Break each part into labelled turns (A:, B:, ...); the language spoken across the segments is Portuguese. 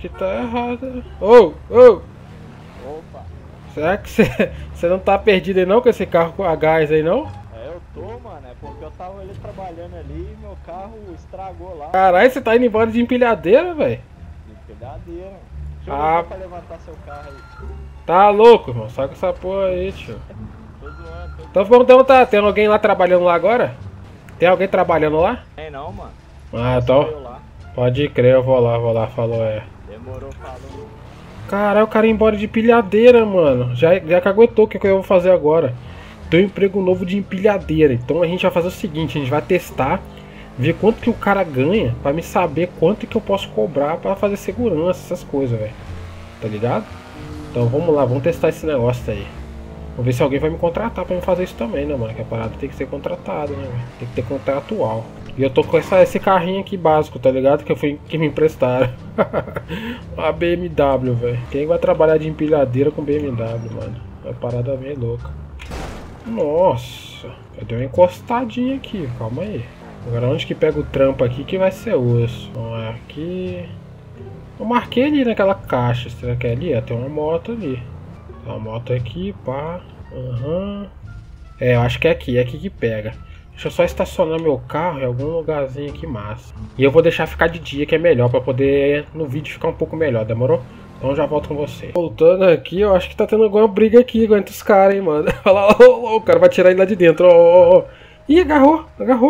A: que tá errado. Ô, ô!
B: Opa!
A: Será que você não tá perdido aí não com esse carro a gás aí não?
B: É, eu tô, mano. É porque eu tava ali trabalhando ali e meu carro estragou lá.
A: Caralho, você tá indo embora de empilhadeira, velho?
B: Empilhadeira. Deixa eu
A: Ah.
B: ver pra levantar seu carro aí.
A: Tá louco, irmão. Só com essa porra aí, tio.
B: Tô zoando, tô
A: Então vamos perguntar, tem alguém lá trabalhando lá agora? Tem alguém trabalhando lá?
B: Tem não, mano.
A: Ah,
B: Sou eu
A: então.
B: lá.
A: Pode crer, eu vou lá, falou, é.
B: Demorou, falou.
A: Caralho, o cara ia embora de empilhadeira, mano. Já caguetou o que eu vou fazer agora. Tem um emprego novo de empilhadeira. Então a gente vai fazer o seguinte, a gente vai testar, ver quanto que o cara ganha, pra me saber quanto que eu posso cobrar pra fazer segurança, essas coisas, velho. Tá ligado? Então vamos lá, vamos testar esse negócio aí. Vamos ver se alguém vai me contratar pra me fazer isso também, né, mano? Que a parada tem que ser contratada, né, velho? Tem que ter contratual. E eu tô com esse carrinho aqui básico, tá ligado? Que me emprestaram. A BMW, velho. Quem vai trabalhar de empilhadeira com BMW, mano? É uma parada meio louca. Nossa, eu dei uma encostadinha aqui, calma aí. Agora onde que pega o trampo aqui que vai ser osso? Então é aqui. Eu marquei ali naquela caixa, será que é ali? Tem uma moto ali. Tem uma moto aqui, pá. Aham. É, eu acho que é aqui que pega. Deixa eu só estacionar meu carro em algum lugarzinho aqui massa. E eu vou deixar ficar de dia que é melhor, pra poder no vídeo ficar um pouco melhor, demorou? Então eu já volto com você. Voltando aqui, eu acho que tá tendo alguma briga aqui entre os caras, hein, mano. Olha lá, o cara vai tirar ele lá de dentro, ó. Ih, agarrou.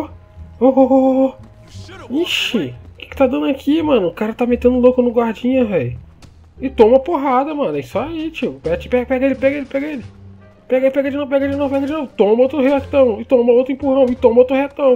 A: Ixi, o que tá dando aqui, mano? O cara tá metendo louco no guardinha, velho. E toma porrada, mano. É isso aí, tio. Pega ele. Pega de novo. Toma outro retão. E toma outro empurrão. E toma outro retão.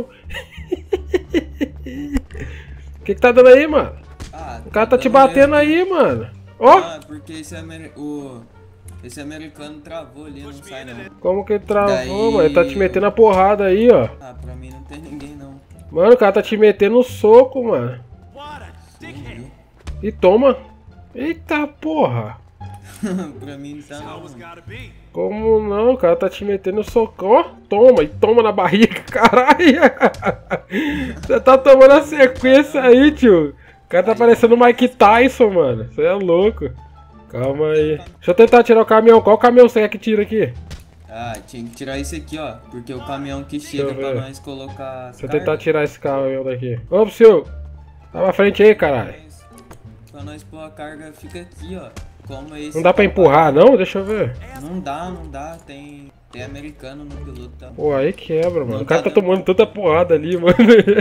A: O que tá dando aí, mano?
C: Ah,
A: O cara tá te batendo aí, mano. Ó.
C: Ah, porque esse americano travou ali, não sai não.
A: Como que ele travou,
C: Daí...
A: mano? Ele tá te metendo a porrada aí, ó.
C: Ah, pra mim não tem ninguém não.
A: Mano, o cara tá te metendo o soco, mano.
C: Sim,
A: E toma. Eita porra.
C: pra mim não tá não.
A: Como não? O cara tá te metendo o socão. Ó, toma. E toma na barriga, caralho. Você tá tomando a sequência aí, tio. O cara tá parecendo o Mike Tyson, mano. Você é louco. Calma aí. Deixa eu tentar tirar o caminhão. Qual caminhão você quer que tira aqui?
C: Ah, tinha que tirar esse aqui, ó. Porque o caminhão que chega pra nós colocar as
A: Deixa eu
C: cargas,
A: tentar tirar esse caminhão daqui. Ô, senhor. Tá pra frente aí, caralho.
C: pra nós pôr a carga fica aqui, ó. Como esse
A: Não dá pra empurrar, não? Deixa eu ver.
C: Não dá. Tem americano no piloto, tá?
A: Pô, aí quebra, mano.
C: Não
A: O cara
C: tá
A: tá tomando tanta porrada ali, mano.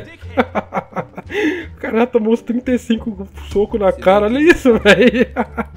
A: O cara já tomou uns 35 socos na cara. Olha isso, velho.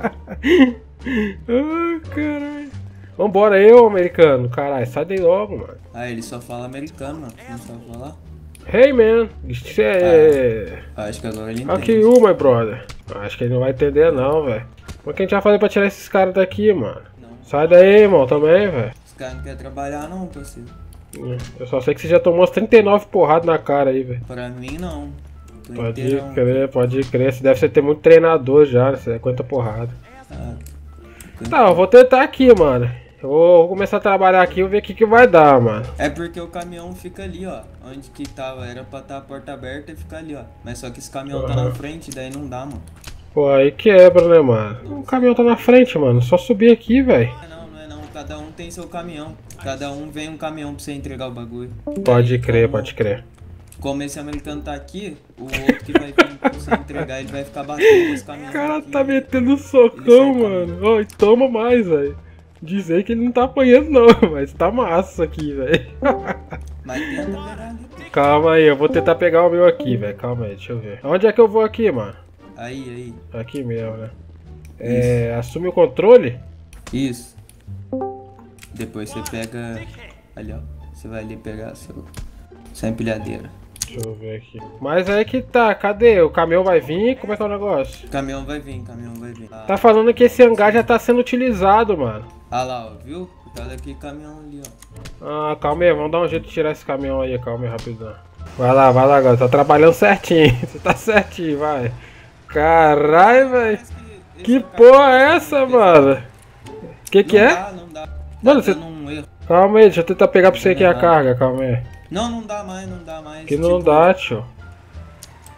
A: Ai, caralho. Vambora aí, ô americano. Caralho, sai daí logo, mano.
C: Ah, ele só fala americano, mano. Não sabe falar?
A: Hey, man. Isso é...
C: Acho que agora ele entende.
A: Aqui, my brother. Acho que ele não vai entender, não, velho. O que a gente vai fazer pra tirar esses caras daqui, mano?
C: Não.
A: Sai daí, irmão, também, velho.
C: Os caras não querem trabalhar não, parceiro.
A: Eu só sei que você já tomou umas 39 porradas na cara aí, velho.
C: Pra mim não. Tô
A: Pode
C: inteirão.
A: crer. Você deve ter muito treinador já, né? Você aguenta porrada.
C: Ah,
A: Tá, eu vou tentar aqui, mano. Eu vou começar a trabalhar aqui e ver o que vai dar, mano.
C: é porque o caminhão fica ali, ó. Onde que tava, era pra estar a porta aberta e ficar ali, ó. Mas só que esse caminhão tá na frente, daí não dá, mano.
A: Pô, aí quebra, né, mano? O caminhão tá na frente, mano. Só subir aqui, velho.
C: Não é não. Cada um tem seu caminhão. Cada um vem um caminhão pra você entregar o bagulho.
A: Pode
C: Daí,
A: crer,
C: como-
A: pode crer.
C: Como esse americano tá aqui, o outro que vai vir pra você entregar, ele vai ficar batendo esse caminhão.
A: O cara
C: aqui.
A: tá metendo socão, mano. Ó, e toma mais, velho. Dizer que ele não tá apanhando, não, mas tá massa isso aqui, velho.
C: Mas tenta pegar ali.
A: Calma aí, eu vou tentar pegar o meu aqui, velho. Calma aí, deixa eu ver. Onde é que eu vou aqui, mano?
C: Aí.
A: Aqui mesmo, né? Assume o controle?
C: Isso. Depois você pega ali, ó. Você vai ali pegar sua empilhadeira.
A: Deixa eu ver aqui. Mas aí que tá, cadê? O caminhão vai vir? Como é que é o negócio?
C: Caminhão vai vir. Ah,
A: Tá falando que esse hangar já tá sendo utilizado, mano.
C: ah lá, ó, viu? Cada aqui caminhão ali, ó.
A: Ah, calma aí, vamos dar um jeito de tirar esse caminhão aí, calma aí, rapidão. Vai lá, agora, tá trabalhando certinho. Você tá certinho, vai. Caralho, velho. Que porra é essa, mano? Que é?
C: Não dá.
A: Mano,
C: Tá
A: você...
C: dando um erro.
A: Calma aí, deixa eu tentar pegar pra você aqui a carga, calma aí.
C: Não dá mais.
A: Que não dá, tio.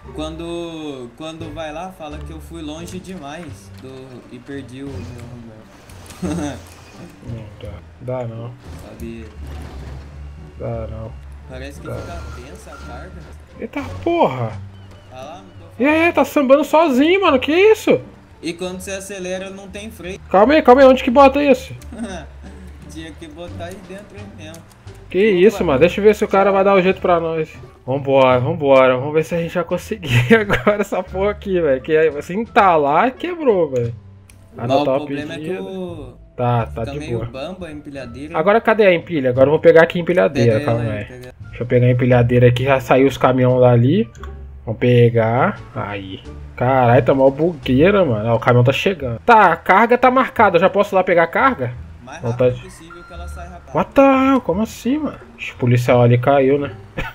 C: Quando vai lá, fala que eu fui longe demais e perdi o meu Romero.
A: Não dá. Dá não.
C: Sabia?
A: Dá não.
C: Parece que fica tensa a carga.
A: Eita porra!
C: Ah lá, não tô
A: E
C: falando.
A: aí, tá sambando sozinho, mano. Que isso?
C: E quando você acelera, não tem freio.
A: Calma aí. Onde que bota isso?
C: Tinha que botar aí dentro mesmo.
A: Que isso, mano. Deixa eu ver se o cara vai dar o jeito pra nós. Vambora. Vamos ver se a gente vai conseguir agora essa porra aqui, velho. Que aí, se entalar, quebrou, velho.
C: Mas o problema é que o...
A: Tá
C: fica
A: de
C: meio
A: boa.
C: bamba a empilhadeira.
A: Agora cadê a empilha? Agora eu vou pegar aqui a empilhadeira,
C: Pega
A: calma
C: ela
A: aí.
C: pega.
A: Deixa eu pegar a empilhadeira aqui, já saiu os caminhões dali. Vamos pegar. Aí. Caralho, tá mal bugueira, mano. Ó, o caminhão tá chegando. Tá, a carga tá marcada. Eu já posso ir lá pegar a carga?
C: Mais
A: Não
C: rápido
A: tá-
C: possível que ela sai rápido.
A: What the hell? Como assim, mano? Ixi, o policial ali caiu, né?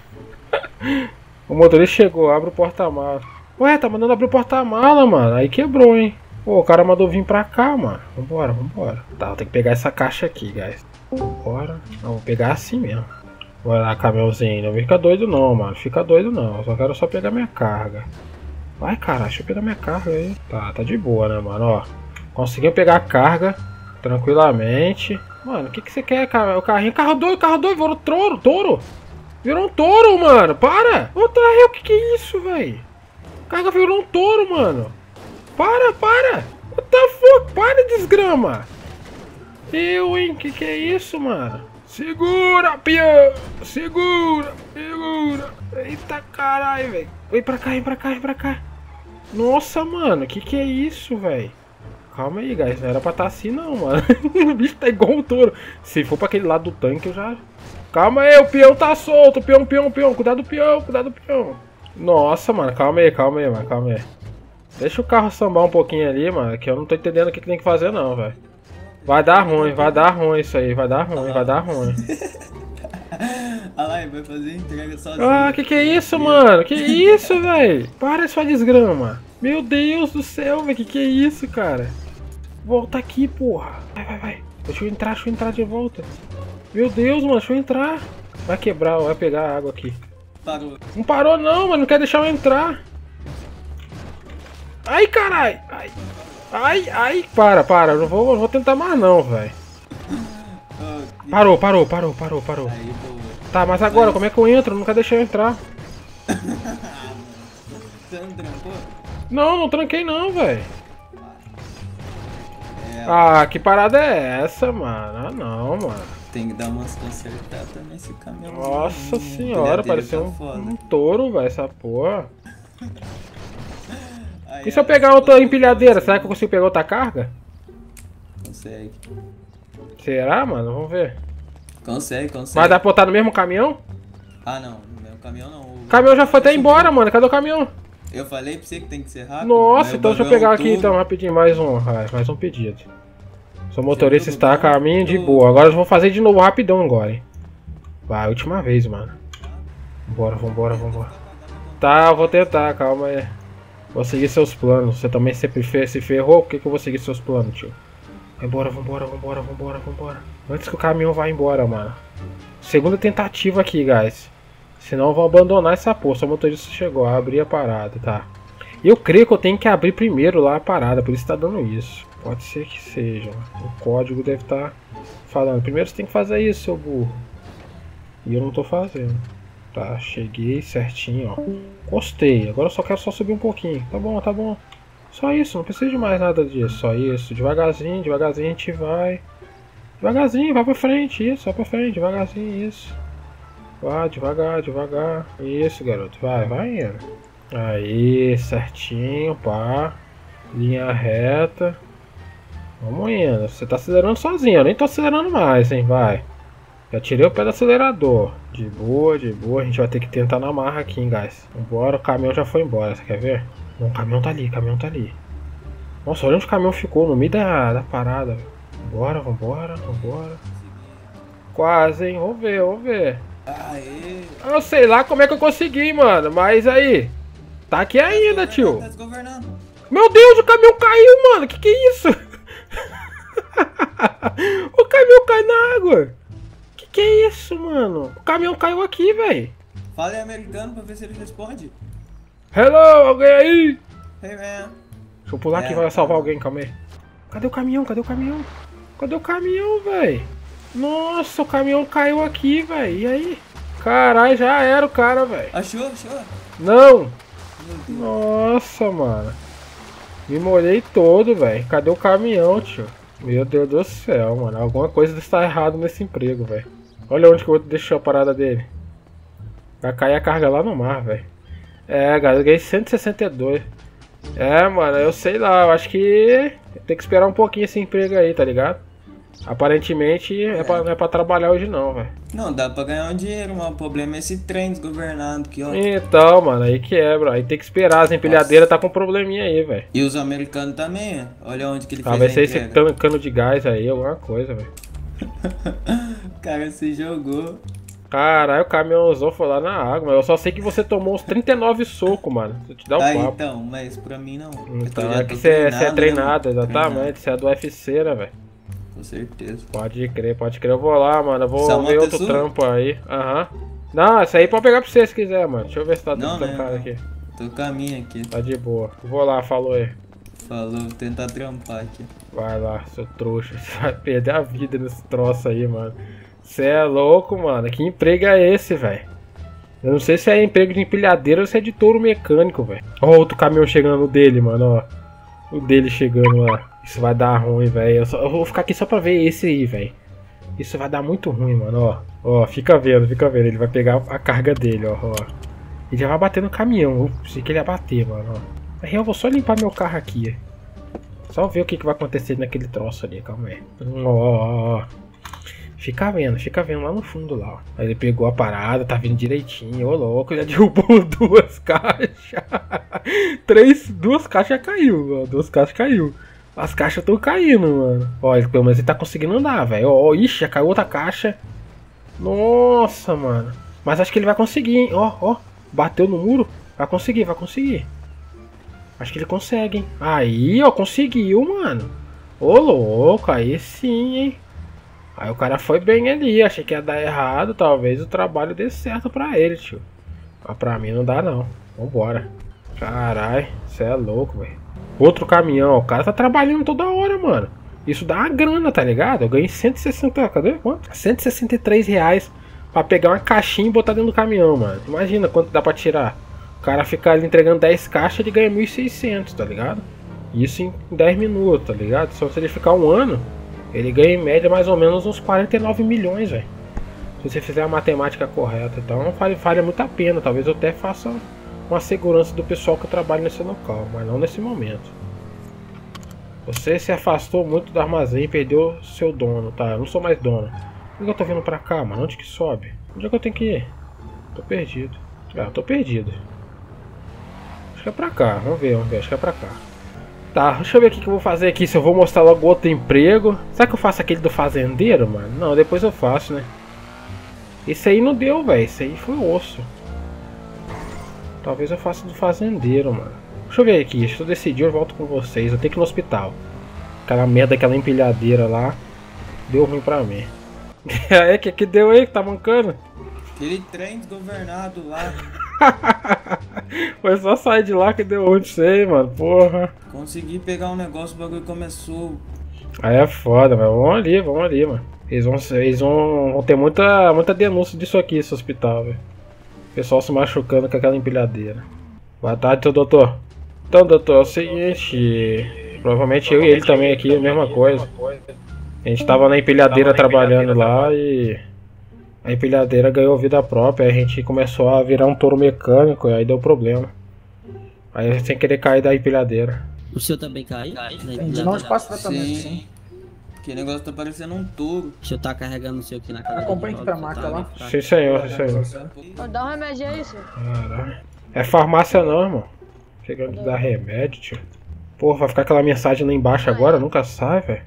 A: O motorista chegou, abre o porta-mala. Ué, tá mandando abrir o porta-mala, mano. Aí quebrou, hein? Pô, o cara mandou vir pra cá, mano. Vambora. Tá, vou ter que pegar essa caixa aqui, guys. Bora. Não, vou pegar assim mesmo. Vai lá, caminhãozinho. Não fica doido não, mano. Fica doido não. Eu quero só pegar minha carga. Vai, cara. Deixa eu pegar minha carga aí. Tá de boa, né, mano? Ó. Conseguiu pegar a carga tranquilamente. Mano, o que você quer, cara? O carrinho. Carro doido. Virou touro. Virou um touro, mano. Para. What the hell? Que é isso, velho? Carga virou um touro, mano. Para. What the fuck? Para, desgrama. Hein? Que é isso, mano? Segura, peão. Segura. Eita, caralho, velho. Vem pra cá. Nossa, mano. Que é isso, velho? Calma aí, guys. Não era pra estar assim, não, mano. O bicho tá igual um touro. Se for pra aquele lado do tanque, eu já... Calma aí, o peão tá solto. Peão. Cuidado do peão. Nossa, mano. Calma aí, mano. Deixa o carro sambar um pouquinho ali, mano. Que eu não tô entendendo o que tem que fazer, não, velho. Vai dar ruim isso aí. Vai dar ruim.
C: Olha lá, ele vai fazer entrega sozinho.
A: Ah, que é isso, mano? Que isso, velho? Para sua desgrama. Meu Deus do céu, velho. Que é isso, cara? Volta aqui, porra. Vai. Deixa eu entrar de volta. Meu Deus, mano. Deixa eu entrar. Vai quebrar, vai pegar a água aqui.
C: Parou.
A: Não parou não, mano. Não quer deixar eu entrar. Ai, caralho. Ai. Para. Eu não vou tentar mais não, velho. Parou.
C: Aí, boa.
A: Tá, mas agora, como é que eu entro? Não quer deixar eu entrar.
C: Você não trancou?
A: Não tranquei não, velho.
C: É,
A: Ah, que parada é essa, mano? Ah, não, mano.
C: tem que dar umas consertadas nesse caminhão.
A: Nossa senhora, pareceu um touro, velho, essa porra.
C: Aí,
A: E se eu pegar outra empilhadeira, será que eu consigo pegar outra carga?
C: Consegue.
A: Será, mano? Vamos ver.
C: Consegue.
A: Vai dar pra botar no mesmo caminhão?
C: Ah, não. No meu caminhão não.
A: O caminhão já foi até embora, mano. Cadê o caminhão?
C: Eu falei pra você que tem que ser rápido.
A: Nossa,
C: mas
A: então
C: o
A: deixa eu
C: bagulho é
A: pegar
C: um
A: aqui
C: touro.
A: então, rapidinho, mais um pedido. Seu motorista
C: viu,
A: está a
C: Dudu?
A: caminho de boa. Agora eu vou fazer de novo rapidão agora, hein. Vai, última vez, mano. Vambora. Tá, eu vou tentar, calma aí. Vou seguir seus planos. Você também sempre se ferrou? Por que eu vou seguir seus planos, tio? Vambora. Antes que o caminhão vá embora, mano. Segunda tentativa aqui, guys. Senão eu vou abandonar essa porra. Só o motorista chegou a abrir a parada, tá? Eu creio que eu tenho que abrir primeiro lá a parada. Por isso tá dando isso. Pode ser que seja. O código deve estar falando. Primeiro você tem que fazer isso, seu burro. E eu não tô fazendo. Tá, cheguei certinho, ó. Gostei. Agora eu só quero subir um pouquinho. Tá bom. Só isso, não precisa de mais nada disso. Só isso. Devagarzinho a gente vai. Devagarzinho, vai pra frente. Isso, vai pra frente. Devagarzinho, isso. Vai, devagar. Isso, garoto. Vai indo. Aí, certinho, pá. Linha reta. Vamos indo. Você tá acelerando sozinho. Eu nem tô acelerando mais, hein. Vai. Já tirei o pé do acelerador. De boa. A gente vai ter que tentar na marra aqui, hein, guys. Vambora, o caminhão já foi embora. Você quer ver? Bom, o caminhão tá ali. Nossa, olha onde o caminhão ficou. No meio da parada. Vambora. Quase, hein. Vamos ver.
C: Aê.
A: Eu sei lá como é que eu consegui, mano. Mas aí. Tá aqui ainda, tio.
C: Tá desgovernando.
A: Meu Deus, o caminhão caiu, mano. Que é isso? O caminhão cai na água. Que é isso, mano? O caminhão caiu aqui, velho.
C: Fala em americano pra ver se ele responde.
A: Hello, alguém aí?
C: Hey, man.
A: Deixa eu pular aqui, vai salvar alguém, calma aí. Cadê o caminhão? Cadê o caminhão? Cadê o caminhão, velho? Nossa, o caminhão caiu aqui, velho. E aí? Caralho, já era o cara, velho.
C: Achou?
A: Não! Nossa, mano. Me molhei todo, velho. Cadê o caminhão, tio? Meu Deus do céu, mano. Alguma coisa está errada nesse emprego, velho. Olha onde que o outro deixou a parada dele. Vai cair a carga lá no mar, velho. É, galera, eu ganhei 162. É, mano, eu sei lá. Eu acho que tem que esperar um pouquinho esse emprego aí, tá ligado? Aparentemente não é pra trabalhar hoje não, velho.
C: Não, dá pra ganhar um dinheiro, mas o problema é esse trem desgovernado aqui, ó.
A: Então, mano, aí quebra. Aí tem que esperar. As empilhadeiras tá com um probleminha aí, velho.
C: E os americanos também, ó. Olha onde que ele
A: Ah,
C: fez
A: vai
C: a
A: ser esse
C: entrega.
A: cano de gás aí, alguma coisa, velho.
C: O cara se jogou.
A: Caralho, o caminhãozão foi lá na água, mas eu só sei que você tomou uns 39 socos, mano. Deixa eu te dar um papo.
C: Então, mas pra mim não.
A: Então,
C: Eu
A: é
C: já
A: que
C: tô
A: você é
C: treinado,
A: treinado,
C: né, mano?
A: exatamente. Você é do UFC, né, velho?
C: Com certeza.
A: Pode crer, pode crer. Eu vou lá, mano. Eu vou
C: Essa
A: ver
C: moto é
A: outro
C: sua?
A: trampo aí. Aham. Não, essa aí pode pegar pra você se quiser, mano. Deixa eu ver se tá
C: Não,
A: tudo
C: né?
A: cara aqui.
C: Tô caminho aqui.
A: Tá de boa. Vou lá, falou aí.
C: Falou, vou tentar trampar aqui.
A: Vai lá, seu trouxa. Você vai perder a vida nesse troço aí, mano. Você é louco, mano. Que emprego é esse, velho? Eu não sei se é emprego de empilhadeira ou se é de touro mecânico, velho. Ó, outro caminhão chegando dele, mano, ó. O dele chegando lá. Isso vai dar ruim, velho. Eu vou ficar aqui só pra ver esse aí, velho. Isso vai dar muito ruim, mano, ó. Ó, fica vendo, fica vendo. Ele vai pegar a carga dele, ó. Ele já vai bater no caminhão. Eu pensei que ele ia bater, mano, ó. Aí eu vou só limpar meu carro aqui. Só ver o que vai acontecer naquele troço ali, calma aí. Ó. Fica vendo lá no fundo lá, ó. Aí ele pegou a parada, tá vindo direitinho, ô louco, já derrubou 2 caixas. 2 caixas caiu, ó. 2 caixas caiu. As caixas estão caindo, mano. Ó, pelo menos ele tá conseguindo andar, velho. Ó, ixi, já caiu outra caixa. Nossa, mano. Mas acho que ele vai conseguir, hein. Ó. Bateu no muro. Vai conseguir. Acho que ele consegue, hein. Aí, ó, conseguiu, mano. Ô, louco, aí sim, hein. Aí o cara foi bem ali, achei que ia dar errado, talvez o trabalho dê certo pra ele, tio. Mas pra mim não dá não, vambora. Caralho, cê é louco, velho. Outro caminhão, o cara tá trabalhando toda hora, mano. Isso dá uma grana, tá ligado? Eu ganhei 160, cadê? Quanto? 163 reais pra pegar uma caixinha e botar dentro do caminhão, mano. Imagina quanto dá pra tirar. O cara fica ali entregando 10 caixas, ele ganha 1.600, tá ligado? Isso em 10 minutos, tá ligado? Só se ele ficar um ano... Ele ganha em média mais ou menos uns 49 milhões, velho. Se você fizer a matemática correta. Então vale muito a pena. Talvez eu até faça uma segurança do pessoal que trabalha nesse local. Mas não nesse momento. Você se afastou muito do armazém e perdeu seu dono, tá? Eu não sou mais dono. Por que eu tô vindo pra cá, mano? Onde que sobe? Onde é que eu tenho que ir? Tô perdido. Eu tô perdido. Acho que é pra cá. Vamos ver. Acho que é pra cá. Tá, deixa eu ver o que eu vou fazer aqui, se eu vou mostrar logo outro emprego. Será que eu faço aquele do fazendeiro, mano? Não, depois eu faço, né? Esse aí não deu, velho. Esse aí foi osso. Talvez eu faça do fazendeiro, mano. Deixa eu ver aqui, se eu decidir eu volto com vocês. Eu tenho que ir no hospital. Aquela merda, aquela empilhadeira lá. Deu ruim pra mim. É, que deu aí que tá mancando?
C: Aquele trem desgovernado lá.
A: Foi só sair de lá que deu ruim, sei, mano. Porra.
C: Consegui pegar um negócio, o bagulho começou.
A: Aí é foda, mas vamos ali, mano. Eles vão ter muita denúncia disso aqui, esse hospital, velho. Pessoal se machucando com aquela empilhadeira. Boa tarde, seu doutor. Então, doutor, é o seguinte. Provavelmente eu e ele também aqui, a mesma coisa. A gente tava na empilhadeira trabalhando lá e a empilhadeira ganhou vida própria. Aí a gente começou a virar um touro mecânico e aí deu problema. Aí sem querer cair da empilhadeira.
D: O seu também caiu?
E: Entendi, não te passo tratamento, sim.
C: Que negócio tá parecendo um touro.
D: O senhor tá carregando o seu aqui na cadeira.
E: Acompanha
D: de
E: aqui pra
D: rodas,
E: máquina
D: tá
E: lá.
D: fraco.
A: Sim, senhor, sim, senhor.
F: Dá um remédio aí, senhor.
A: Caralho. É farmácia não, irmão. Chegando de dar remédio, tio. Porra, vai ficar aquela mensagem lá embaixo agora? Nunca sai, velho.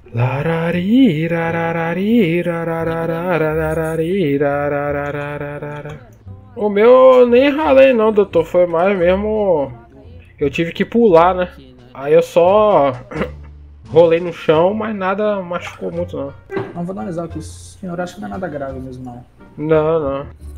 A: O meu eu nem ralei não, doutor. Foi mais mesmo. Eu tive que pular, né? Aí eu só rolei no chão, mas nada machucou muito não.
E: Não vou analisar aqui, senhor. Acho que não é nada grave mesmo, não.
A: Não.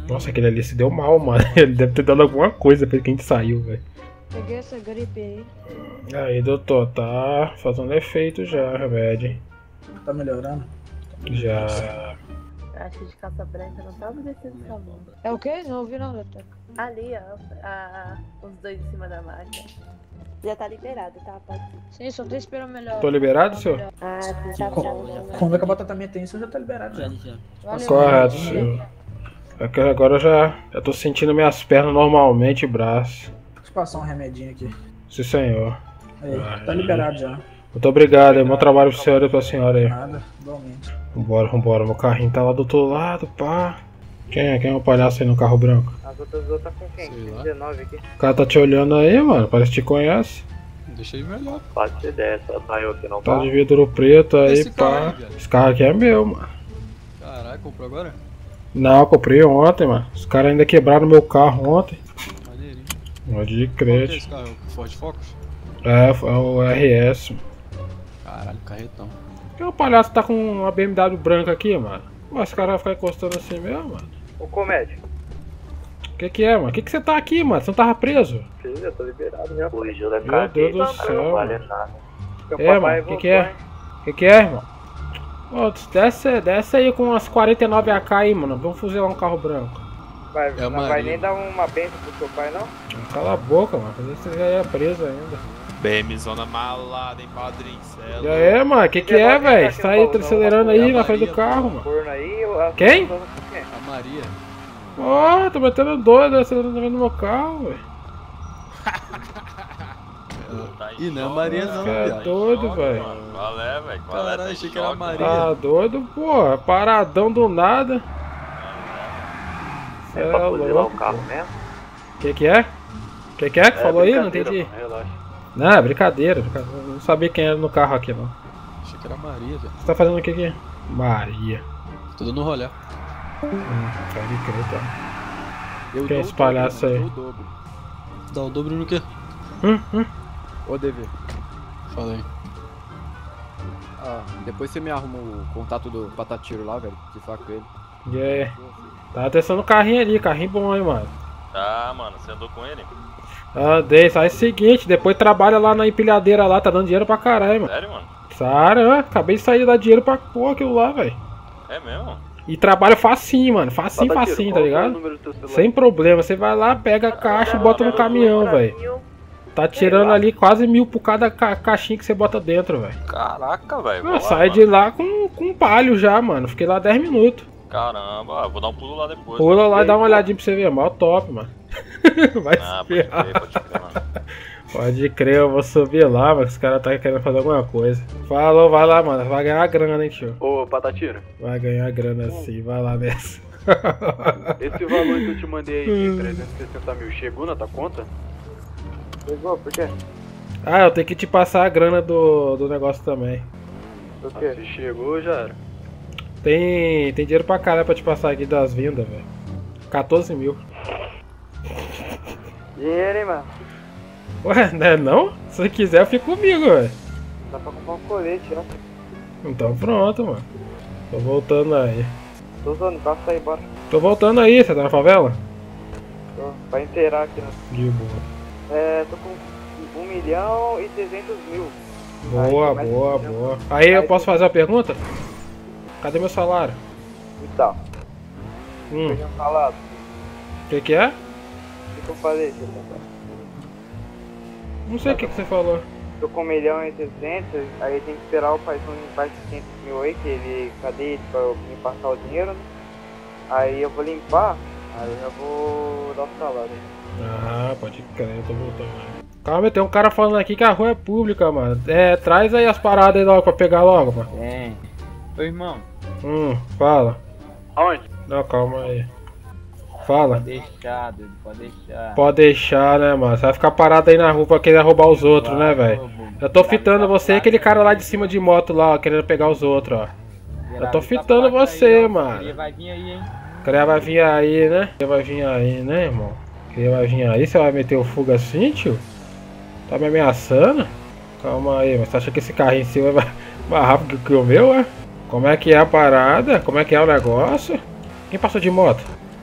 A: Nossa, aquele ali se deu mal, mano. Ele deve ter dado alguma coisa pra que a gente saiu, velho.
F: Peguei essa gripe aí.
A: Aí, doutor, tá fazendo efeito já, remédio.
E: Tá melhorando?
A: Já.
G: Acho de calça branca não tava descendo essa mão.
F: É o quê? Não ouvi não, doutor.
G: Ali, ó, os dois em cima da máquina. Já tá liberado, tá? Pode ir.
F: Sim, só tô esperando melhor.
A: Tô liberado, senhor?
G: Ah, tá bom.
E: Quando é que a batata minha tem, isso já tá liberado já.
F: Valeu.
A: Correto, senhor. É que agora eu tô sentindo minhas pernas normalmente e braço.
E: Deixa eu passar um remedinho aqui.
A: Sim, senhor.
E: Aí, tá liberado já.
A: Muito obrigado, é bom trabalho pro senhor e pra senhora aí.
E: Nada, igualmente.
A: Vambora, meu carrinho tá lá do outro lado, pá. Quem é o palhaço aí no carro branco?
B: As outras duas tá com quem? 19 aqui.
A: O cara tá te olhando aí, mano, parece que te conhece.
H: Deixa ele melhor.
B: Pode ser dessa, tá eu aqui não
A: Tá de vidro preto aí,
H: Esse carro
A: pá.
H: aí, velho.
A: Esse carro aqui é meu, mano.
H: Caralho, comprou agora?
A: Não, eu comprei ontem, mano. Os caras ainda quebraram meu carro ontem.
H: Maneirinho.
A: Pode
H: Qual que é
A: crer.
H: esse carro? O Ford Focus?
A: É o RS.
H: Caralho, carretão.
A: Por que o palhaço tá com uma BMW branca aqui, mano? Mas esse cara vai ficar encostando assim mesmo, mano?
B: Ô, comédia.
A: O que é, mano? Que você tá aqui, mano? Você não tava preso?
B: Filho, eu tô liberado, já. Corrigiu da
A: Meu Deus do céu,
B: não vale
A: mano.
B: nada.
A: É, mano, o que é? O que é, irmão? Ô, desce aí com umas 49 AK aí, mano. Vamos fuzilar um carro branco.
B: Vai,
H: É a
B: não vai
H: Maria.
B: nem dar uma benção pro seu pai, não?
A: Cala a boca, mano. Fazer você já ia preso ainda.
I: BM zona malada, hein, padrinho? Cê
A: E
I: é
A: aí, mano? Que é, velho? Você tá aí acelerando aí na frente do carro, mano.
B: Corno aí,
A: Quem?
H: A Maria.
A: Ó, tô metendo doido acelerando na frente do meu carro, velho.
H: Ih, não é a Maria não,
A: É
H: viado.
A: doido, velho.
I: Qual é, velho? Qual é?
H: Caralho, achei que era a Maria.
A: Tá doido, porra. Paradão do nada. Cê é louco.
B: mesmo?
A: Que é? Que é que falou aí? Não entendi.
B: Relaxa.
A: Não, é brincadeira. Eu não sabia quem era no carro aqui, não.
H: Achei que era a Maria, velho.
A: Você tá fazendo o que aqui? Maria.
H: Tô dando rolê.
A: Pode crer, tá.
H: Eu
A: Quem é
H: dou
A: esse
H: o dobro,
A: palhaço
H: mano,
A: aí?
H: eu dou o dobro. Dá o dobro no quê?
J: Ô, DV,
H: Fala aí.
J: depois você me arruma o contato do Patatiro lá, velho, de falar com ele.
A: E aí? Tava testando o carrinho ali, carrinho bom, hein, mano.
I: Ah, mano, você andou com ele?
A: Andei, sai o seguinte, depois trabalha lá na empilhadeira lá, tá dando dinheiro pra caralho, mano.
I: Sério, mano?
A: Sara, acabei de sair de dar dinheiro pra pôr aquilo lá, velho.
I: É mesmo?
A: E trabalha facinho, mano. Facinho, tá ligado? Sem problema. Você vai lá, pega a caixa e bota no caminhão, velho. Tá tirando ali quase 1000 por cada caixinha que você bota dentro, velho.
I: Caraca, velho.
A: Sai de lá com palho já, mano. Fiquei lá 10 minutos.
I: Caramba, vou dar um pulo lá depois.
A: Pula lá e dá uma olhadinha pra você ver. Mó top, mano. Vai
I: Ah,
A: se ferrar.
I: pode crer, mano.
A: Pode crer, eu vou subir lá, mas os caras tá querendo fazer alguma coisa. Falou, vai lá, mano. Vai ganhar grana, hein, tio.
B: Ô, Patatiro,
A: Vai ganhar grana sim, vai lá nessa.
B: esse valor que eu te mandei aí de 360 mil chegou na tua conta? Chegou, por quê?
A: Ah, eu tenho que te passar a grana do negócio também.
B: Por quê? Se chegou, já era.
A: Tem dinheiro pra caralho pra te passar aqui das vendas, velho. 14 mil.
B: Dinheiro, hein, mano?
A: Ué, né não? Se você quiser, eu fico comigo, velho.
B: Dá pra comprar um colete, ó.
A: Então pronto, mano. Tô voltando aí.
B: Tô usando, passa aí, bora.
A: Tô voltando aí, você tá na favela?
B: Tô, pra inteirar aqui, né?
A: De boa.
B: Tô com 1.300.000.
A: Boa,
B: Aí,
A: boa,
B: começa-
A: boa. Aí eu posso fazer uma pergunta? Cadê meu salário?
B: Então, peguei um salado.
A: O que é?
B: O que eu falei, seu papai?
A: Não sei o que você falou.
B: Tô com 1.300.000, aí tem que esperar o paizão limpar esses 500 mil aí, que ele, cadê ele pra eu me passar o dinheiro, né? Aí eu vou limpar, aí eu já vou dar o salário.
A: Ah, pode crer, eu tô voltando aí. Calma, tem um cara falando aqui que a rua é pública, mano. Traz aí as paradas aí logo pra pegar logo, mano.
B: Tem. Ô, irmão.
A: Fala.
B: Aonde?
A: Não, calma aí. Fala.
B: Deixar, Dudu, pode deixar.
A: Pode deixar, né, mano? Você vai ficar parado aí na rua pra querer roubar os outros, né, velho? Eu tô fitando você e aquele cara lá de cima de moto lá, ó, querendo pegar os outros, ó. Eu tô fitando você, mano.
B: Vai vir aí, hein?
A: O cara vai vir aí, né? Vai vir aí, né, irmão? Ele vai vir aí, você vai meter o fuga assim, tio? Tá me ameaçando? Calma aí, mas você acha que esse carrinho seu é mais rápido que o meu, é? Como é que é a parada? Como é que é o negócio? Quem passou de moto?
B: Fui eu.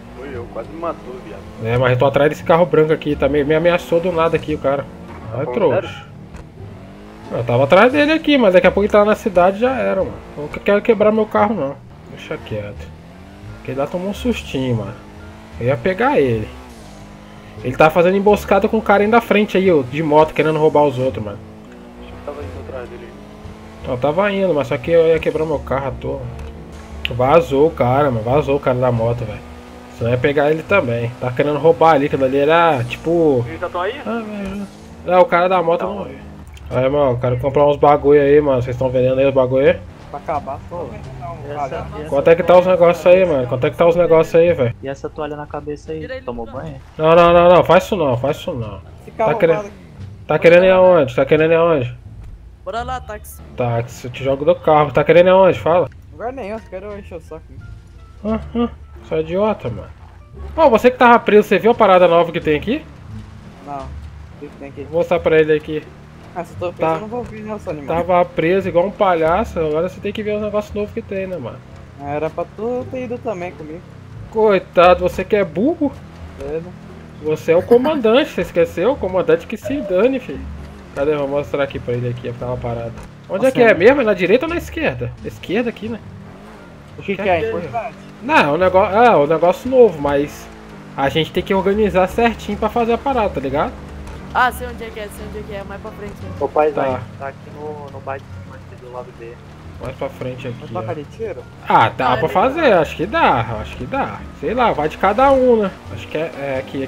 K: quase me matou, viado.
A: É, mas eu tô atrás desse carro branco aqui também. Me ameaçou do nada aqui o cara. Ai, trouxa. Eu tava atrás dele aqui, mas daqui a pouco ele tá na cidade já era, mano. Eu não quero quebrar meu carro não. Deixa quieto. Porque ele lá tomou um sustinho, mano. Eu ia pegar ele. Ele tava fazendo emboscada com o cara aí da frente aí, ó, de moto, querendo roubar os outros, mano.
K: Acho que tava indo atrás dele.
A: Eu tava indo, mas só que eu ia quebrar meu carro à toa. Vazou o cara, mano. Vazou o cara da moto, velho. Senão ia pegar ele também. Tá querendo roubar ali, aquilo ali era tipo.
K: Eles já estão aí?
A: É, o cara da moto não veio. Aí, mano, eu quero comprar uns bagulho aí, mano. Vocês estão vendendo aí os bagulho aí?
B: Pra acabar, pô.
A: Quanto é que tá os negócios aí, mano? Quanto é que tá os negócios aí, velho?
B: E essa toalha na cabeça aí? Tomou banho?
A: Não. Faz isso não, faz isso não. Tá querendo ir aonde? Tá querendo ir aonde?
B: Bora lá, táxi.
A: Táxi, eu te jogo do carro. Tá querendo ir aonde? Fala.
B: Lugar nenhum, eu quero encher o saco.
A: Você é idiota, mano. Pô, você que tava preso, você viu a parada nova que tem aqui?
B: Não. O que tem aqui?
A: Vou mostrar pra ele aqui.
B: Ah, se eu tô preso, eu não vou vir, não, seu animal.
A: Tava preso igual um palhaço, agora você tem que ver os negócios novos que tem, né, mano?
B: Era pra tu ter ido também comigo.
A: Coitado, você que é burro?
B: É,
A: Você é o comandante, você esqueceu? O comandante que se dane, filho. Cadê? Vou mostrar aqui pra ele aqui, aquela parada. Onde é que é mesmo? É na direita ou na esquerda? Esquerda aqui, né?
B: O que é importante?
A: Não, é um negócio novo, mas a gente tem que organizar certinho pra fazer a parada, tá ligado?
B: Ah, sei onde é que é, mais pra frente.
K: Ô pai,
A: Tá.
K: tá aqui no bairro do lado B.
A: Mais pra frente aqui,
B: Toca
A: ó.
B: de tiro?
A: Ah, dá pra fazer, acho que dá. Sei lá, vai de cada um, né? Acho que é aqui.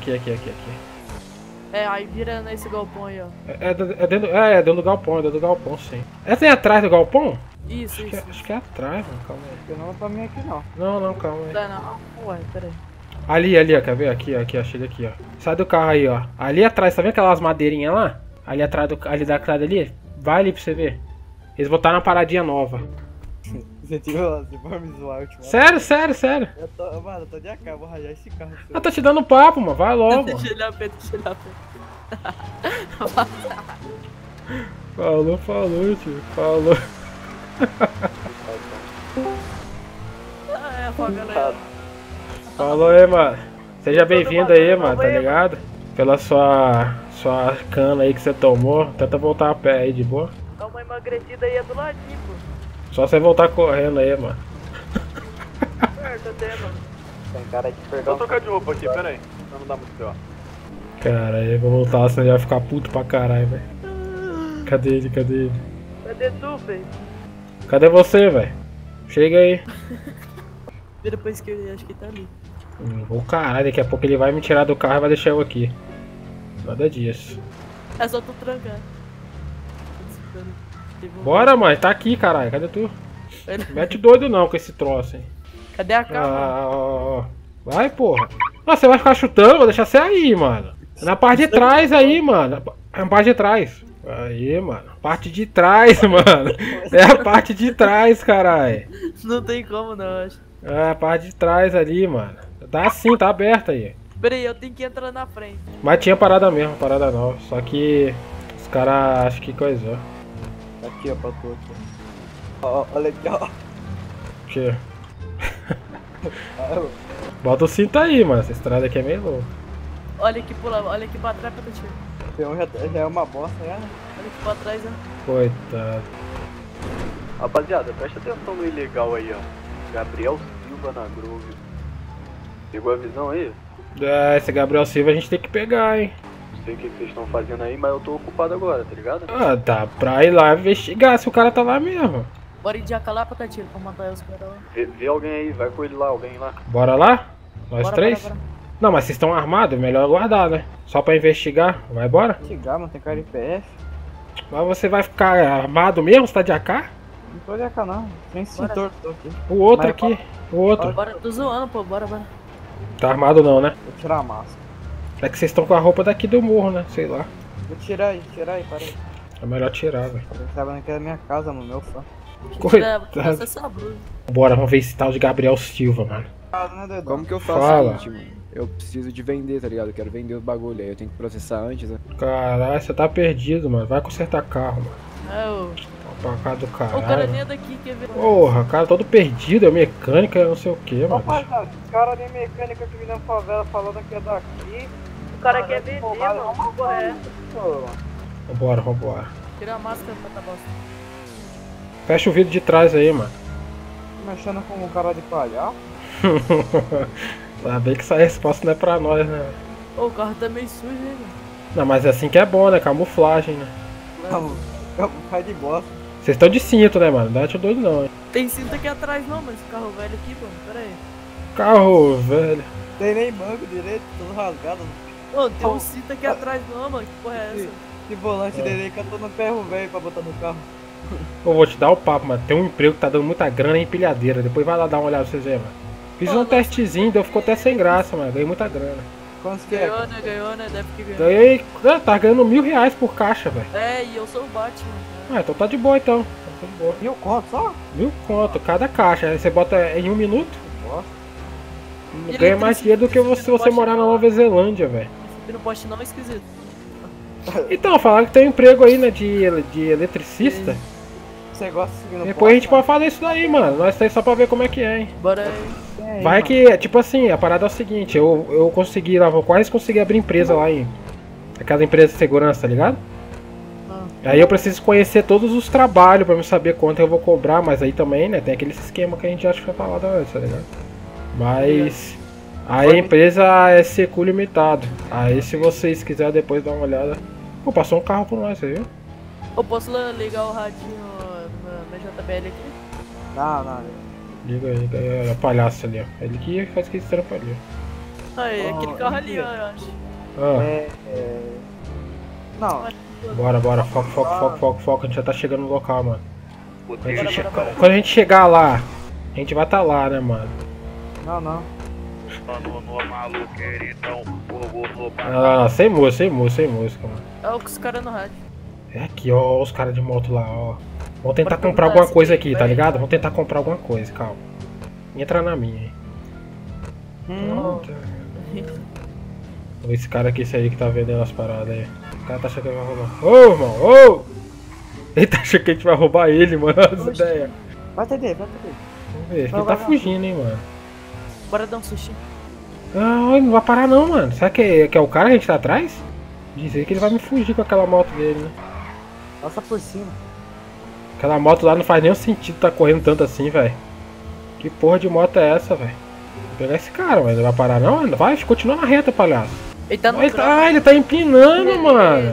B: É, aí vira nesse galpão aí, ó.
A: É dentro do galpão, sim. Essa é atrás do galpão?
B: Isso,
A: Acho que é atrás, mano, calma aí.
B: Não é pra mim aqui, não.
A: Não, calma aí.
B: Não. Ué, peraí.
A: Ali, ó, quer ver? Aqui, ó, chega aqui, ó. Sai do carro aí, ó. Ali atrás, tá vendo aquelas madeirinhas lá? Ali atrás ali da cara ali? Vai ali pra você ver. Eles botaram uma paradinha nova.
B: Você tirou de forma visual,
A: Sério.
B: Mano, eu tô de AK, vou rajar esse carro.
A: Eu tô te dando papo, mano. Vai logo.
B: Deixa ele a pé.
A: Falou, tio. Falou.
B: É, galera.
A: Falou aí, mano. Seja bem-vindo aí, mano, tá ligado? Pela sua cana aí que você tomou. Tenta voltar a pé aí de boa.
B: Dá uma emagrecida aí do ladinho, pô.
A: Só você voltar correndo aí, mano.
B: Certo, até, mano.
K: Tem cara de perdão. Vou trocar de roupa aqui, pera aí. Não dá muito pior.
A: Cara, aí eu vou voltar, senão ele vai ficar puto pra caralho, velho. Cadê ele?
B: Cadê tu, velho?
A: Cadê você, velho? Chega aí.
B: Vira pra esquerda, acho que tá ali.
A: Ô caralho, daqui a pouco ele vai me tirar do carro e vai deixar eu aqui. Nada disso.
B: É só tu trancar.
A: Bora, mãe, tá aqui, caralho. Cadê tu? Mete doido não com esse troço, hein.
B: Cadê a câmera?
A: Vai, porra. Nossa, você vai ficar chutando, vou deixar você aí, mano. Na parte de trás aí, mano. Na parte de trás. Aí, mano. Parte de trás, mano. É a parte de trás, caralho.
B: Não tem como não, acho.
A: É a parte de trás ali, mano. Tá assim, tá aberta aí.
B: Pera aí, eu tenho que entrar na frente.
A: Mas tinha parada mesmo, parada nova. Só que os caras acho que coisou.
B: Aqui, ó, pra tu aqui. Ó, olha aqui, ó.
A: O quê? Bota o cinto aí, mano. Essa estrada aqui é meio louca.
B: Olha aqui pra lá, olha aqui pra trás pra tu tirar. Já é uma bosta, já. Olha aqui pra trás, ó.
A: Coitado.
K: Rapaziada, presta atenção no ilegal aí, ó. Gabriel Silva na Grove. Pegou a visão aí?
A: É, esse Gabriel Silva a gente tem que pegar, hein.
K: Não sei o que vocês estão fazendo aí, mas eu tô ocupado agora, tá ligado?
A: Ah, dá pra ir lá investigar se o cara tá lá mesmo.
B: Bora ir de AK lá pra Catiro, pra matar os caras lá.
K: Vê alguém aí, vai com ele lá, alguém lá.
A: Bora lá? Nós
B: Bora,
A: três?
B: bora.
A: Não, mas vocês estão armados, é melhor aguardar, né? Só pra investigar. Vai embora?
B: Investigar, mano, tem cara de PF.
A: Mas você vai ficar armado mesmo? Você tá de AK?
B: Não tô de AK não, tem cintor, tô aqui.
A: O outro
B: Mas,
A: aqui, o outro.
B: Bora, tô zoando, pô, bora.
A: Tá armado não, né?
B: Vou tirar a máscara.
A: É que vocês estão com a roupa daqui do morro, né? Sei lá.
B: Vou tirar aí, para aí.
A: É melhor tirar, velho.
B: Eu tava que era minha casa, no meu fã.
A: Coitado.
B: Essa blusa.
A: Bora, vamos ver esse tal de Gabriel Silva, mano.
J: Como que eu faço
A: Fala.
J: o seguinte, mano? Eu preciso de vender, tá ligado? Eu quero vender os bagulho aí, eu tenho que processar antes, né?
A: Caralho, você tá perdido, mano. Vai consertar carro, mano.
B: É, ô.
A: Pra cá do
L: O cara
A: caralho.
L: nem é daqui, quer ver?
A: Porra, cara todo perdido, é mecânica, não sei o que, mano.
B: Rapaziada, esse cara nem mecânica que vem na favela falando que é daqui.
G: O cara quer vender, mano. Que porra é essa?
A: Vambora.
L: Tira a máscara pra tá bosta.
A: Fecha o vidro de trás aí, mano.
B: Mexendo com o cara de palhaço.
A: Sabe que essa resposta não é pra nós, né?
L: Ô, o carro tá meio sujo, hein, mano?
A: Não, mas é assim que é bom, né? Camuflagem, né?
B: Cai de bosta.
A: Vocês estão de cinto, né, mano? Não dá doido não, hein?
L: Tem cinto aqui atrás não, mas esse carro velho aqui, mano. Pera aí.
A: Carro, velho.
B: Tem nem banco direito, tudo rasgado.
L: Ô, tem um cinto aqui atrás não, mano. Que porra é essa?
B: Que volante dele que eu tô no ferro velho pra botar no carro.
A: Eu vou te dar o papo, mano. Tem um emprego que tá dando muita grana em empilhadeira. Depois vai lá dar uma olhada pra vocês verem, mano. Fiz um testezinho, deu, ficou até sem graça, mano. Ganhei muita grana.
B: Quantos que é?
L: Ganhou, né? Deve que ganhou.
A: Ganhei. Tá ganhando R$1.000 por caixa, velho.
L: É, e eu sou o Batman.
A: Ah, então tá de boa então. Tá de boa.
B: 1.000 conto só?
A: 1.000 conto, cada caixa. Aí você bota em 1 minuto.
B: Nossa.
A: Ganha mais dinheiro do que se você morar na Nova Zelândia, velho.
L: Você não poste não, é esquisito.
A: Então, falaram que tem um emprego aí, né, de eletricista.
B: Você gosta de seguir no
A: Depois a gente pode falar isso daí, mano. Nós tá aí só pra ver como é que é, hein.
L: Bora aí.
A: Vai que, tipo assim, a parada é o seguinte, eu consegui lá, vou quase conseguir abrir empresa lá em aquela empresa de segurança, tá ligado? Aí eu preciso conhecer todos os trabalhos pra me saber quanto eu vou cobrar, mas aí também, né, tem aquele esquema que a gente já tinha falado antes, tá ligado? Mas aí a empresa é Secu Limitado. Aí se vocês quiserem depois dar uma olhada. Pô, passou um carro por nós, você viu?
L: Eu posso ligar o radinho na JBL aqui?
B: Não.
A: Liga aí, é o palhaço ali, ó. Ele que faz aquele trampo ali, ó.
L: Aí, aquele carro ali, ó, eu acho.
A: Não. Bora, foco, a gente já tá chegando no local, mano. Quando a gente chegar lá, a gente vai tá lá, né, mano?
B: Não.
A: Ah, sem música, mano.
L: É os caras no rádio.
A: É aqui, ó, os caras de moto lá, ó. Vamos tentar comprar alguma coisa aqui, tá ligado? Vamos tentar comprar alguma coisa, calma. Entra na minha, hein. Esse cara aqui, esse aí que tá vendendo as paradas aí. O cara tá achando que vai roubar. Ô, irmão, ô! Ele tá achando que a gente vai roubar ele, mano. As ideias.
B: Vai atender.
A: Vamos ver, acho que ele tá fugindo, hein, mano.
L: Bora dar um sushi.
A: Ah, ele não vai parar não, mano. Será que é o cara que a gente tá atrás? Dizer que ele vai me fugir com aquela moto dele, né?
B: Passa por cima.
A: Aquela moto lá não faz nenhum sentido tá correndo tanto assim, velho. Que porra de moto é essa, velho? Vou pegar esse cara, mas ele vai parar não? Vai, continua na reta, palhaço.
L: Ele tá no
A: ele tá empinando, mano.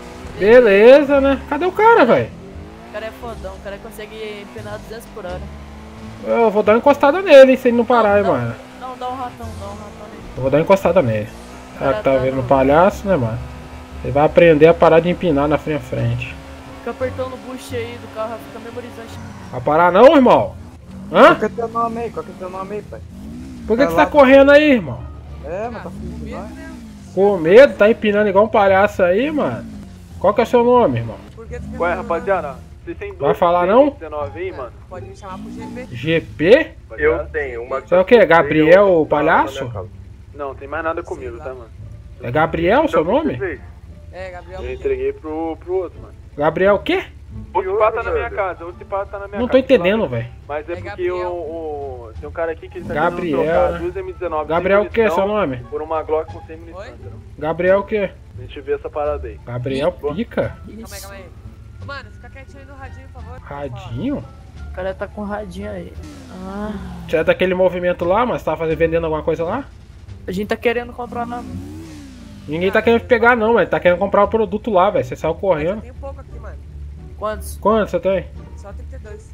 A: Beleza, né? Cadê o cara, velho?
L: O cara é fodão, o cara consegue empinar 200 por hora.
A: Eu vou dar uma encostada nele, hein, se ele não parar, hein, mano.
L: Não, dá um ratão nele.
A: Eu vou dar uma encostada nele. O cara que tá vendo o palhaço, né, mano? Ele vai aprender a parar de empinar na frente.
L: Fica apertando o boost aí do carro, fica memorizante.
A: Vai parar não, irmão? Hã?
B: Qual que é teu nome aí, pai?
A: Por que você tá correndo aí, irmão?
B: Mas tá fugindo.
A: Com medo? Tá empinando igual um palhaço aí, mano? Qual que é o seu nome, irmão?
K: Ué, rapaziada, vocês têm
A: Vai falar não?
K: 19 aí, mano?
M: Pode me chamar pro GP.
A: GP?
K: Eu tenho uma.
A: Você é o que? Gabriel, o palhaço?
K: Não, tem mais nada comigo, tá, mano?
A: É Gabriel o seu nome?
M: É, Gabriel.
K: Eu entreguei pro outro, mano.
A: Gabriel o quê?
K: O Cipá tá na minha casa, o Cipá tá na minha casa.
A: Não tô entendendo, velho.
K: Mas é porque tem um cara aqui que ele tá
A: Gabriel,
K: querendo trocar duas M19.
A: Gabriel o que, seu nome?
K: Por uma Glock com 100 munição, entendeu?
A: Gabriel o que?
K: A gente vê essa parada aí.
A: Gabriel Pica?
M: Calma aí. Mano, fica quietinho aí no radinho, por favor.
A: Radinho?
L: O cara tá com radinho aí.
A: Você é daquele movimento lá, mas tá vendendo alguma coisa lá?
L: A gente tá querendo comprar nada.
A: Ninguém tá querendo pegar não, velho. Tá querendo comprar o produto lá, velho. Você saiu correndo.
M: Tem pouco aqui, mano.
L: Quantos?
A: Quantos você tem?
M: Só 32.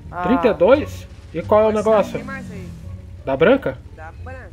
A: 32? E qual é o negócio?
M: Tem mais aí.
A: Da branca?
M: Da branca.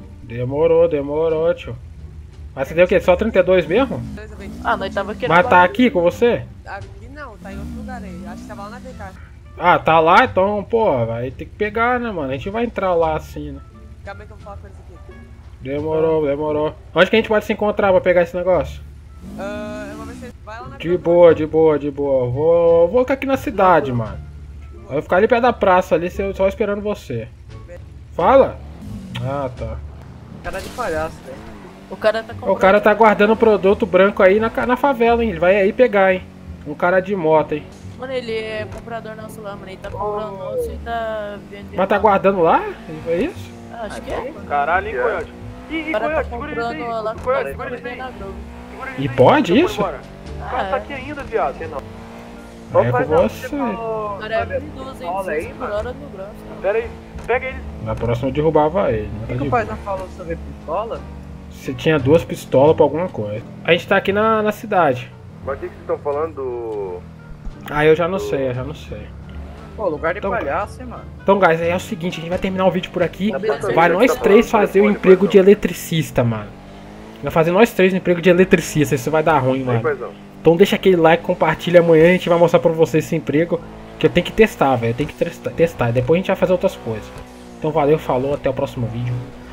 A: Demorou, tio. Mas você deu o quê? Só 32 mesmo?
L: Nós tava querendo.
A: Mas tá aqui com você?
M: Aqui não, tá em outro lugar aí. Acho que tava lá na VK.
A: Ah, tá lá, então, pô, vai ter que pegar, né, mano? A gente vai entrar lá assim, né?
M: Calma aí que eu vou falar com eles aqui.
A: Demorou. Onde que a gente pode se encontrar pra pegar esse negócio?
M: Eu vou ver se vai lá na
A: De boa. Vou ficar aqui na cidade, mano. Eu vou ficar ali perto da praça ali, só esperando você. Fala? Ah, tá.
B: Cara de palhaço, velho.
L: O cara tá
A: guardando o produto branco aí na favela, hein? Ele vai aí pegar, hein? Um cara de moto, hein?
L: Mano, ele é comprador nosso lá, mano. Ele tá comprando nosso e tá vendendo.
A: Mas tá guardando lá? É isso?
L: Acho que é.
K: Caralho, hein, Coyote?
L: O cara tá comprando lá com nós, tá vendendo na Grove.
A: E pode isso?
K: O cara tá aqui ainda, viado.
A: É com você.
L: O cara é habilidoso, hein? 200 por hora no braço.
K: Pera aí, pega ele.
A: Na próxima eu derrubava ele.
B: O que o pai não falou sobre pistola?
A: Você tinha 2 pistolas pra alguma coisa. A gente tá aqui na cidade.
K: Mas o que vocês estão falando do...
A: Ah, eu já não sei, eu já não sei.
B: Pô, lugar de palhaço, hein, mano.
A: Então, guys, é o seguinte, a gente vai terminar o vídeo por aqui.
B: Tá
A: Vai nós 3 fazer o emprego de eletricista, mano. Vai fazer nós 3 o emprego de eletricista, isso vai dar ruim, mano. Então deixa aquele like, compartilha amanhã, a gente vai mostrar pra vocês esse emprego. Que eu tenho que testar, velho, eu tenho que testar. Depois a gente vai fazer outras coisas. Então valeu, falou, até o próximo vídeo.